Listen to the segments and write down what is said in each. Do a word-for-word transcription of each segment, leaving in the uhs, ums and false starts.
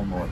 on board.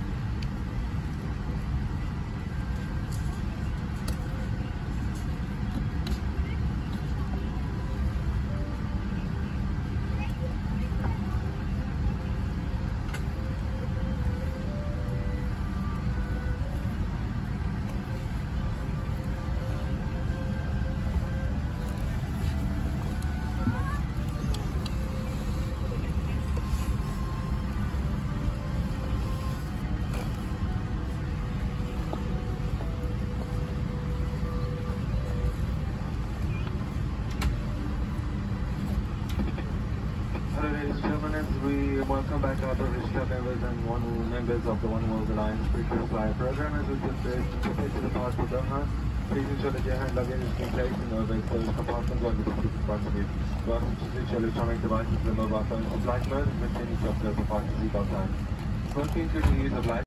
Hello ladies and gentlemen, as we welcome back our British Club members and one members of the One World Alliance Frequent Flyer program. As we prepare to depart for Doha, please ensure that your hand luggage is in place in the overexposed compartment while the seat in front of you. Welcome to switch your electronic devices and mobile phones to flight mode and maintain yourself to the parking seatbelt sign. Continue to use of light